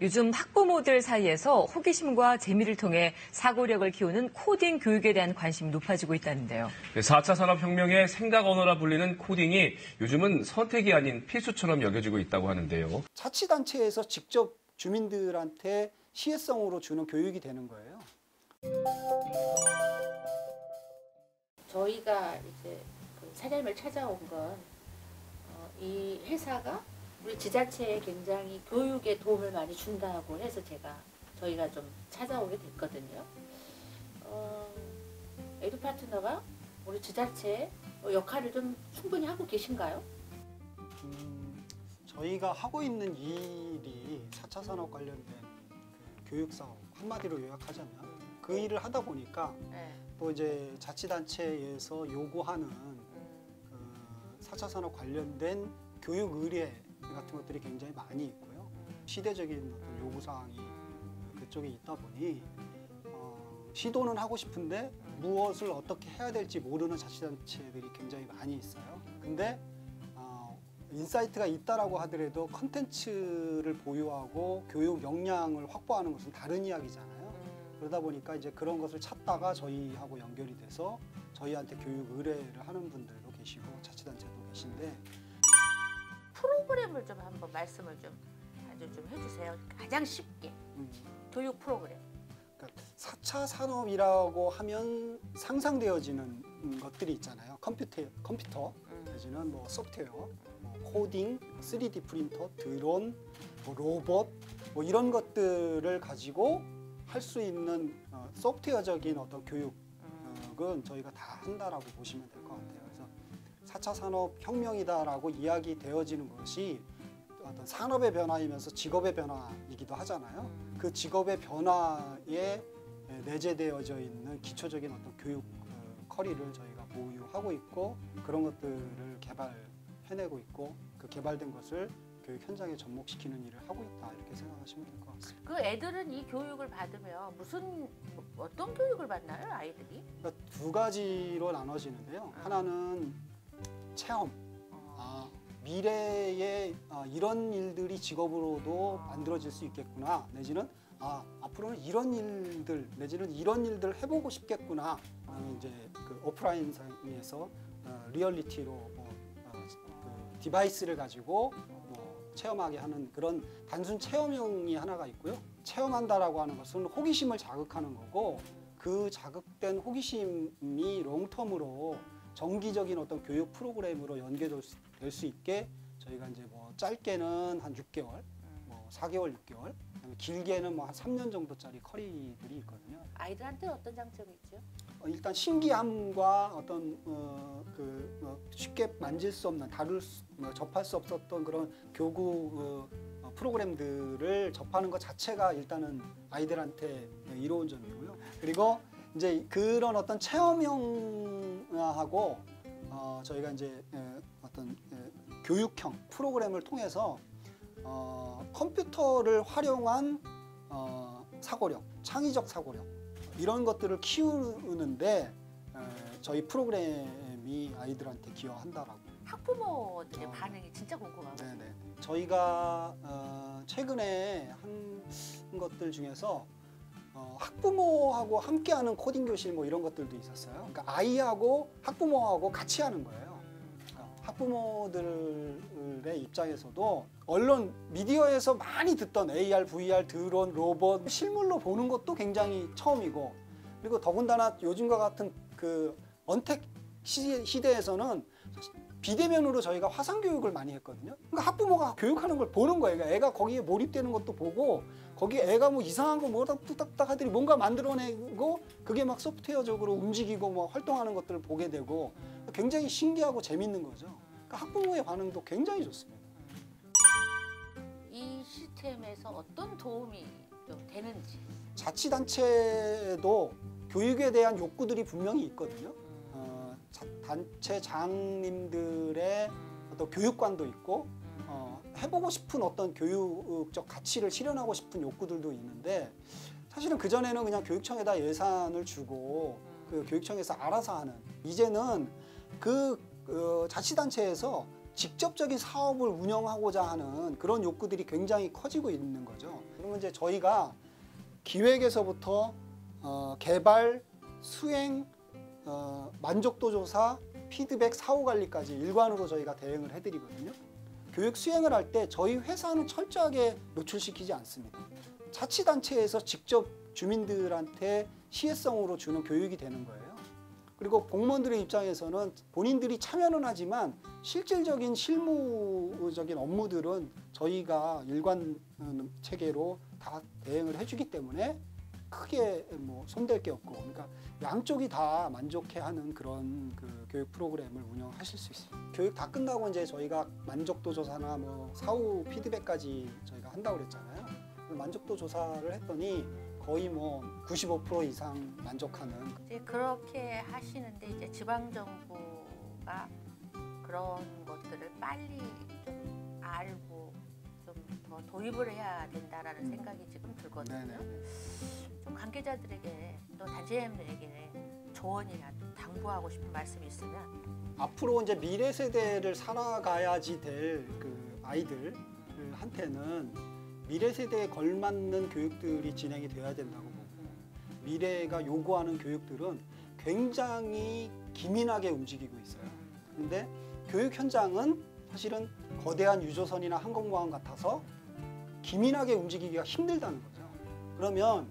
요즘 학부모들 사이에서 호기심과 재미를 통해 사고력을 키우는 코딩 교육에 대한 관심이 높아지고 있다는데요. 4차 산업혁명의 생각 언어라 불리는 코딩이 요즘은 선택이 아닌 필수처럼 여겨지고 있다고 하는데요. 자치단체에서 직접 주민들한테 시혜성으로 주는 교육이 되는 거예요. 저희가 이제 그 사장님을 찾아온 건 이 회사가 우리 지자체에 굉장히 교육에 도움을 많이 준다고 해서 저희가 좀 찾아오게 됐거든요. 에듀파트너가 우리 지자체의 역할을 좀 충분히 하고 계신가요? 저희가 하고 있는 일이 4차 산업 관련된 그 교육사업, 한마디로 요약하자면 그 일을 하다 보니까 또 이제 자치단체에서 요구하는 그 4차 산업 관련된 교육 의뢰 같은 것들이 굉장히 많이 있고요. 시대적인 어떤 요구사항이 그쪽에 있다 보니 시도는 하고 싶은데 무엇을 어떻게 해야 될지 모르는 자치단체들이 굉장히 많이 있어요. 근데 인사이트가 있다라고 하더라도 컨텐츠를 보유하고 교육 역량을 확보하는 것은 다른 이야기잖아요. 그러다 보니까 이제 그런 것을 찾다가 저희하고 연결이 돼서 저희한테 교육 의뢰를 하는 분들도 계시고 자치단체도 계신데, 프로그램을 좀 한번 말씀을 좀 해주세요. 가장 쉽게 교육 프로그램. 그러니까 4차 산업이라고 하면 상상되어지는 것들이 있잖아요. 컴퓨터 내지는 뭐 소프트웨어, 뭐 코딩, 3D 프린터, 드론, 뭐 로봇, 뭐 이런 것들을 가지고 할 수 있는 소프트웨어적인 어떤 교육은 저희가 다 한다라고 보시면 될 것 같아요. 그래서 4차 산업 혁명이다라고 이야기되어지는 것이 어떤 산업의 변화이면서 직업의 변화이기도 하잖아요. 그 직업의 변화에 내재되어져 있는 기초적인 어떤 교육 커리를 저희가 보유하고 있고, 그런 것들을 개발해내고 있고, 그 개발된 것을 교육 현장에 접목시키는 일을 하고 있다, 이렇게 생각하시면 될 것 같습니다. 그 애들은 이 교육을 받으면 어떤 교육을 받나요, 아이들이? 그러니까 두 가지로 나눠지는데요. 하나는 체험. 미래에 이런 일들이 직업으로도 만들어질 수 있겠구나, 내지는 앞으로는 이런 일들 내지는 이런 일들을 해보고 싶겠구나. 이제 그 오프라인상에서 리얼리티로 그 디바이스를 가지고 체험하게 하는 그런 단순 체험형이 하나가 있고요. 체험한다라고 하는 것은 호기심을 자극하는 거고, 그 자극된 호기심이 롱텀으로 정기적인 어떤 교육 프로그램으로 연계될 수 있게 저희가 이제 뭐 짧게는 한 6개월, 뭐 4개월, 6개월, 길게는 뭐 한 3년 정도짜리 커리들이 있거든요. 아이들한테 어떤 장점이 있죠? 일단 신기함과 어떤 쉽게 만질 수 없는, 접할 수 없었던 그런 교구 프로그램들을 접하는 것 자체가 일단은 아이들한테 이로운 점이고요. 그리고 이제 그런 어떤 체험형하고 저희가 이제 어떤 교육형 프로그램을 통해서 컴퓨터를 활용한 사고력, 창의적 사고력, 이런 것들을 키우는데 저희 프로그램이 아이들한테 기여한다라고. 학부모들의 반응이 진짜 궁금하거든요. 네네. 저희가 최근에 한 것들 중에서 학부모하고 함께하는 코딩 교실 뭐 이런 것들도 있었어요. 그러니까 아이하고 학부모하고 같이 하는 거예요. 그러니까 학부모들의 입장에서도 언론, 미디어에서 많이 듣던 AR, VR, 드론, 로봇, 실물로 보는 것도 굉장히 처음이고, 그리고 더군다나 요즘과 같은 그 언택 시대에서는 비대면으로 저희가 화상 교육을 많이 했거든요. 그러니까 학부모가 교육하는 걸 보는 거예요. 그러니까 애가 거기에 몰입되는 것도 보고, 거기에 애가 뭐 이상한 거 뭐다 뚝딱딱 하더니 뭔가 만들어내고, 그게 막 소프트웨어적으로 움직이고 뭐 활동하는 것들을 보게 되고, 굉장히 신기하고 재밌는 거죠. 그러니까 학부모의 반응도 굉장히 좋습니다. 이 시스템에서 어떤 도움이 좀 되는지. 자치단체도 교육에 대한 욕구들이 분명히 있거든요. 단체장님들의 어떤 교육관도 있고, 해보고 싶은 어떤 교육적 가치를 실현하고 싶은 욕구들도 있는데, 사실은 그전에는 그냥 교육청에다 예산을 주고 그 교육청에서 알아서 하는, 이제는 그 자치단체에서 직접적인 사업을 운영하고자 하는 그런 욕구들이 굉장히 커지고 있는 거죠. 그러면 이제 저희가 기획에서부터 개발, 수행, 만족도 조사, 피드백, 사후 관리까지 일관으로 저희가 대응을 해드리거든요. 교육 수행을 할 때 저희 회사는 철저하게 노출시키지 않습니다. 자치단체에서 직접 주민들한테 시혜성으로 주는 교육이 되는 거예요. 그리고 공무원들의 입장에서는 본인들이 참여는 하지만 실질적인 실무적인 업무들은 저희가 일관 체계로 다 대응을 해주기 때문에 크게 뭐 손댈 게 없고, 그러니까 양쪽이 다 만족해하는 그런 그 교육 프로그램을 운영하실 수 있어요. 교육 다 끝나고 이제 저희가 만족도 조사나 뭐 사후 피드백까지 저희가 한다고 그랬잖아요. 만족도 조사를 했더니 거의 뭐 95% 이상 만족하는. 이제 그렇게 하시는데 이제 지방 정부가 그런 것들을 빨리 좀 알고 좀 더 도입을 해야 된다라는 생각이 지금 들거든요. 네네. 좀 관계자들에게 또 단체장님들에게 조언이나 좀 당부하고 싶은 말씀이 있으면. 앞으로 이제 미래 세대를 살아가야지 될 그 아이들한테는 미래 세대에 걸맞는 교육들이 진행이 되어야 된다고 보고, 미래가 요구하는 교육들은 굉장히 기민하게 움직이고 있어요. 근데 교육 현장은 사실은 거대한 유조선이나 항공모함 같아서 기민하게 움직이기가 힘들다는 거죠. 그러면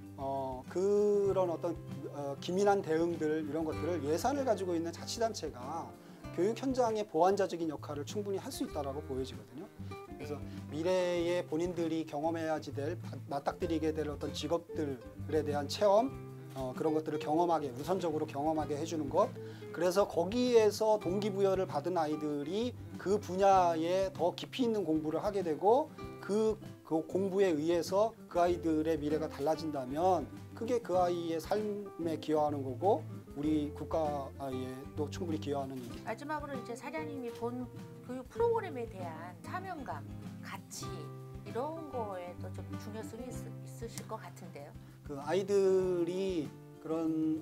그런 어떤 기민한 대응들, 이런 것들을 예산을 가지고 있는 자치단체가 교육 현장의 보완자적인 역할을 충분히 할 수 있다라고 보여지거든요. 그래서 미래에 본인들이 경험해야지 될, 맞닥뜨리게 될 어떤 직업들에 대한 체험, 그런 것들을 경험하게, 우선적으로 경험하게 해주는 것. 그래서 거기에서 동기부여를 받은 아이들이 그 분야에 더 깊이 있는 공부를 하게 되고, 그 공부에 의해서 그 아이들의 미래가 달라진다면 그게 그 아이의 삶에 기여하는 거고, 우리 국가에도 충분히 기여하는 일이. 마지막으로 이제 사장님이 본 교육 프로그램에 대한 사명감, 가치 이런 거에도 좀 중요성이 있으실 것 같은데요. 그 아이들이 그런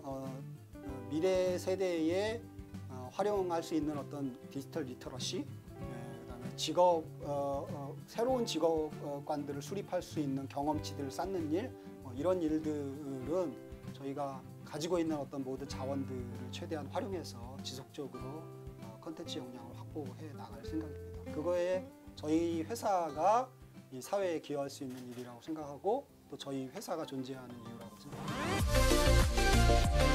미래 세대에 활용할 수 있는 어떤 디지털 리터러시, 그다음에 직업 새로운 직업관들을 수립할 수 있는 경험치들을 쌓는 일, 이런 일들은 저희가 가지고 있는 어떤 모든 자원들을 최대한 활용해서 지속적으로 컨텐츠 역량을 확보해 나갈 생각입니다. 그거에 저희 회사가 이 사회에 기여할 수 있는 일이라고 생각하고, 또 저희 회사가 존재하는 이유라고 생각합니다.